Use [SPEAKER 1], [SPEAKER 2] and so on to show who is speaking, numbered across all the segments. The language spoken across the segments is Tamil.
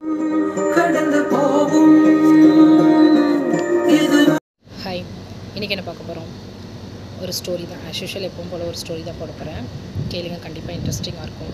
[SPEAKER 1] கடந்து போகும் இது.
[SPEAKER 2] ஹாய், இன்றைக்கி என்ன பார்க்க போகிறோம்? ஒரு ஸ்டோரி தான். ஆஸ் யூஷுவல் எப்பவும் போல் ஒரு ஸ்டோரி தான் போட போகிறேன். கேளுங்க, கண்டிப்பாக இன்ட்ரெஸ்டிங்காக இருக்கும்.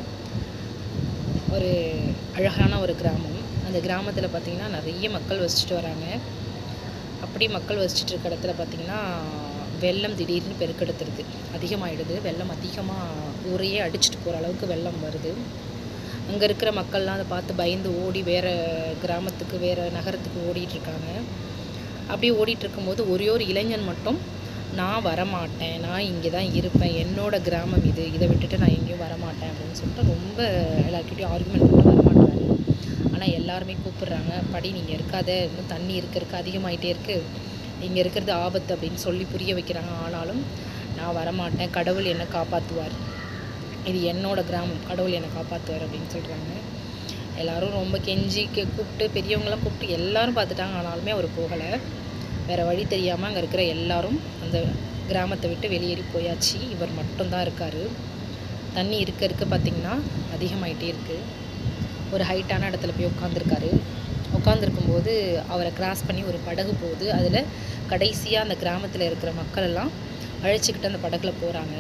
[SPEAKER 2] ஒரு அழகான ஒரு கிராமம். அந்த கிராமத்தில் பார்த்திங்கன்னா நிறைய மக்கள் வசிச்சுட்டு வராங்க. அப்படி மக்கள் வசிச்சுட்டு இருக்க இடத்துல பார்த்திங்கன்னா வெள்ளம் திடீர்னு பெருக்கெடுத்துருது, அதிகமாகிடுது. வெள்ளம் அதிகமாக ஊரையே அடிச்சுட்டு போகிற அளவுக்கு வெள்ளம் வருது. அங்கே இருக்கிற மக்கள்லாம் அதை பார்த்து பயந்து ஓடி வேறு கிராமத்துக்கு, வேறு நகரத்துக்கு ஓடிட்டுருக்காங்க. அப்படியே ஓடிட்டுருக்கும்போது ஒரே ஒரு இளைஞன் மட்டும், நான் வரமாட்டேன், நான் இங்கே தான் இருப்பேன், என்னோடய கிராமம் இது, இதை விட்டுட்டு நான் எங்கேயும் வரமாட்டேன் அப்படின்னு சொல்லிட்டு ரொம்ப எல்லாருக்கிட்டையும் ஆர்குமெண்ட் பண்ணிட்டு வரமாட்டாரு. ஆனால் எல்லாருமே கூப்பிட்றாங்க, படி நீங்கள் இருக்காத, இன்னும் தண்ணி இருக்க அதிகமாகிட்டே இருக்குது, இங்கே இருக்கிறது ஆபத்து அப்படின்னு சொல்லி புரிய வைக்கிறாங்க. ஆனாலும் நான் வரமாட்டேன், கடவுள் என்னை காப்பாற்றுவார், இது என்னோடய கிராமம், கடவுள் என்னை காப்பாற்றுவார் அப்படின்னு சொல்கிறாங்க. எல்லோரும் ரொம்ப கெஞ்சி கூப்பிட்டு, பெரியவங்களாம் கூப்பிட்டு எல்லோரும் பார்த்துட்டாங்க. ஆனாலுமே அவர் போகலை. வேறு வழி தெரியாமல் அங்கே இருக்கிற எல்லாரும் அந்த கிராமத்தை விட்டு வெளியேறி போயாச்சு. இவர் மட்டும்தான் இருக்கார். தண்ணி இருக்க பார்த்திங்கன்னா அதிகமாகிட்டே இருக்குது. ஒரு ஹைட்டான இடத்துல போய் உட்காந்துருக்காரு. உட்காந்துருக்கும்போது அவரை கிராஸ் பண்ணி ஒரு படகு போகுது. அதில் கடைசியாக அந்த கிராமத்தில் இருக்கிற மக்கள் எல்லாம் அழைச்சிக்கிட்டு அந்த படகுல போகிறாங்க.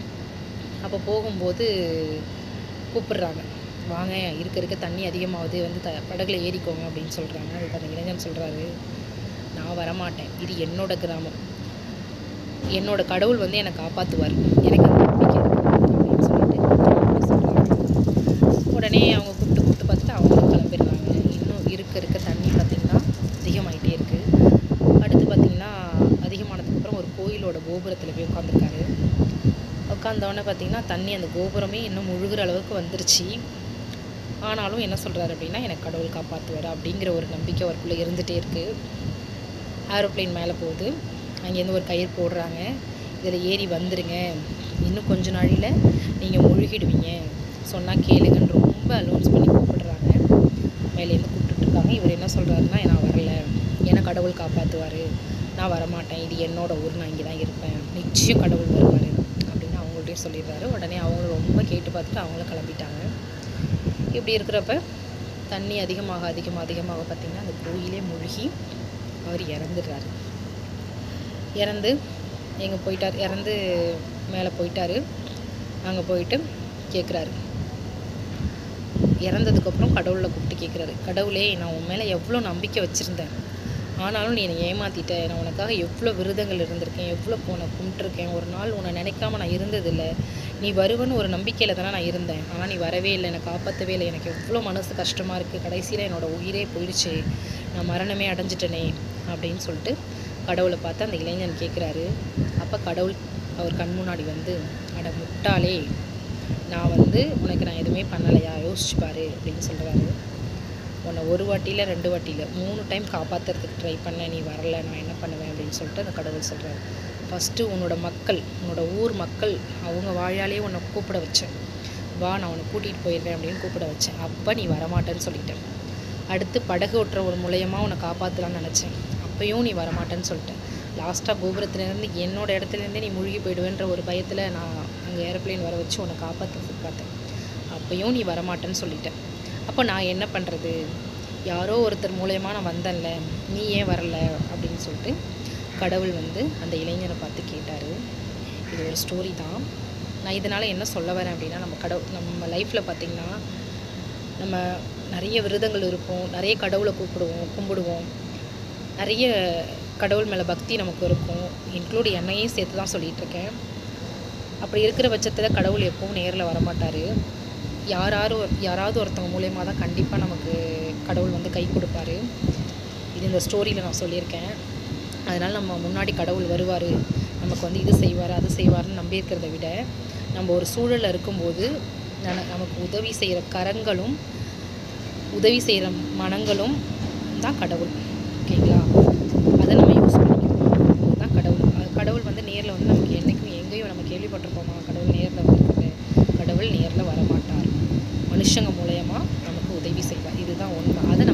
[SPEAKER 2] அப்போ போகும்போது கூப்பிடுறாங்க, வாங்க, இருக்க தண்ணி அதிகமாகுது, வந்து படகுல ஏறிக்கோங்க அப்படின்னு சொல்கிறாங்க. அதுக்கு அந்த இளைஞன் சொல்கிறாரு, நான் வரமாட்டேன், இது என்னோட கிராமம், என்னோட கடவுள் வந்து என்னை காப்பாற்றுவார், எனக்கு அந்த நம்பிக்கை அப்படின்னு சொல்லிட்டு சொல்கிறாங்க. உடனே அவங்க கூப்பிட்டு பார்த்துட்டு அவங்களும் கிளம்பிடுறாங்க. இன்னும் இருக்க தண்ணி பார்த்திங்கன்னா அதிகமாகிட்டே இருக்குது. அடுத்து பார்த்திங்கன்னா அதிகமானதுக்கப்புறம் ஒரு கோயிலோட கோபுரத்தில் போய் உட்காந்துருக்காரு. உட்காந்தோடனே பார்த்திங்கன்னா தண்ணி அந்த கோபுரமே இன்னும் முழுகிற அளவுக்கு வந்துருச்சு. ஆனாலும் என்ன சொல்கிறாரு அப்படின்னா, எனக்கு கடவுள் காப்பாற்றுவார் அப்படிங்கிற ஒரு நம்பிக்கை அவருக்குள்ளே இருந்துகிட்டே இருக்குது. ஏரோப்ளேன் மேலே போகுது. அங்கேருந்து ஒரு கயிறு போடுறாங்க, இதில் ஏறி வந்துடுங்க, இன்னும் கொஞ்ச நாளில் நீங்கள் முழுகிடுவீங்க, சொன்னால் கேளுங்கன்னு ரொம்ப அலோன்ஸ் பண்ணி கூப்பிடுறாங்க. மேலேருந்து கூப்பிட்டுட்ருக்காங்க. இவர் என்ன சொல்கிறாருன்னா, நான் வரல, என்னை கடவுள் காப்பாற்றுவார், நான் வரமாட்டேன், இது என்னோட ஊர், நான் இங்கே தான் இருப்பேன், நிச்சயம் கடவுள் வருவார் அப்படின்னு அவங்கள்ட்டையும் சொல்லிடுறாரு. உடனே அவங்களும் ரொம்ப கேட்டு பார்த்துட்டு அவங்களும் கிளம்பிட்டாங்க. இப்படி இருக்கிறப்ப தண்ணி அதிகமாக பார்த்திங்கன்னா அந்த கோயிலே மூழ்கி அவர் இறந்துடுறாரு. இறந்து எங்கே போயிட்டார், இறந்து மேலே போயிட்டார். அங்கே போயிட்டு கேட்குறாரு, இறந்ததுக்கப்புறம் கடவுளை கூப்பிட்டு கேட்குறாரு, கடவுளே, நான் உன் மேலே எவ்வளோ நம்பிக்கை வச்சுருந்தேன், ஆனாலும் நீ என்னை ஏமாற்றிட்ட, நான் உனக்காக எவ்வளோ விரதங்கள் இருந்திருக்கேன், எவ்வளோ உன்னை கும்பிட்டுருக்கேன், ஒரு நாள் உன்னை நினைக்காம நான் இருந்ததில்லை, நீ வருவன்னு ஒரு நம்பிக்கையில் தானே நான் இருந்தேன், ஆனால் நீ வரவே இல்லை, என்னை காப்பாற்றவே இல்லை, எனக்கு எவ்வளோ மனசு கஷ்டமாக இருக்குது, கடைசியில் என்னோடய உயிரே போயிடுச்சு, நான் மரணமே அடைஞ்சிட்டனே அப்படின்னு சொல்லிட்டு கடவுளை பார்த்து அந்த இளைஞன் கேட்குறாரு. அப்போ கடவுள் அவர் கண் முன்னாடி வந்து, அட முட்டாளே, நான் உனக்கு நான் எதுவுமே பண்ணலையா, யோசிச்சுப்பாரு அப்படின்னு சொல்கிறாரு. உன்னை ஒரு வாட்டியில் 2 வாட்டியில் 3 டைம் காப்பாற்றுறதுக்கு ட்ரை பண்ண, நீ வரலை, நான் என்ன பண்ணுவேன் அப்படின்னு சொல்லிட்டு அந்த கடவுள் சொல்கிறாரு. ஃபஸ்ட்டு உன்னோட மக்கள், உன்னோட ஊர் மக்கள், அவங்க வாயாலே உன்னை கூப்பிட வச்சேன், வா, நான் உன்னை கூட்டிகிட்டு போயிடுறேன் அப்படின்னு கூப்பிட வச்சேன், அப்போ நீ வரமாட்டேன்னு சொல்லிட்டேன். அடுத்து படகு ஓட்டுற ஒரு மூலயமா உன்னை காப்பாற்றலான்னு நினச்சேன், அப்பையும் நீ வரமாட்டேன்னு சொல்லிட்டேன். லாஸ்ட்டாக கோபுரத்துலேருந்து என்னோடய இடத்துலேருந்தே நீ மூழ்கி போயிடுவேன்ற ஒரு பயத்தில் நான் அங்கே ஏரோப்ளேன் வர வச்சு உன்னை காப்பாற்றுறதுக்கு பார்த்தேன், அப்பையும் நீ வரமாட்டேன்னு சொல்லிட்டேன். அப்போ நான் என்ன பண்ணுறது, யாரோ ஒருத்தர் மூலயமா நான் வந்தேன்ல, நீ ஏன் வரல அப்படின்னு சொல்லிட்டு கடவுள் அந்த இளைஞரை பார்த்து கேட்டார். இது ஒரு ஸ்டோரி தான். நான் இதனால் என்ன சொல்ல வரேன் அப்படின்னா, நம்ம லைஃப்பில் பார்த்திங்கன்னா நம்ம நிறைய விரதங்கள் இருப்போம், நிறைய கடவுளை கும்பிடுவோம், நிறைய கடவுள் மேலே பக்தி நமக்கு இருக்கும், இன்க்ளூட் என்னையும் சேர்த்து தான் சொல்லிகிட்ருக்கேன். அப்படி இருக்கிற பட்சத்தில் கடவுள் எப்பவும் நேரில் வரமாட்டார். யாராவது ஒருத்தவங்க மூலயமா தான் கண்டிப்பாக நமக்கு கடவுள் கை கொடுப்பாரு. இது இந்த ஸ்டோரியில் நான் சொல்லியிருக்கேன். அதனால் நம்ம முன்னாடி கடவுள் வருவார், நமக்கு இது செய்வார் அது செய்வார்னு நம்பி இருக்கிறத விட, நம்ம ஒரு சூழலில் இருக்கும்போது நமக்கு உதவி செய்கிற கரங்களும் உதவி செய்கிற மனங்களும் தான் கடவுள். ஓகேங்களா? அதை நம்ம யூஸ் பண்ணிக்கணும். அதுதான் கடவுள் நேரில் நமக்கு என்றைக்கும் எங்கேயும் நம்ம கேள்விப்பட்டிருப்போமா கடவுள் நேரில் வந்துருக்குது? கடவுள் நேரில் வரமாட்டார், மனுஷங்க மூலயமா நமக்கு உதவி செய்வார். இதுதான் உண்மை. அதை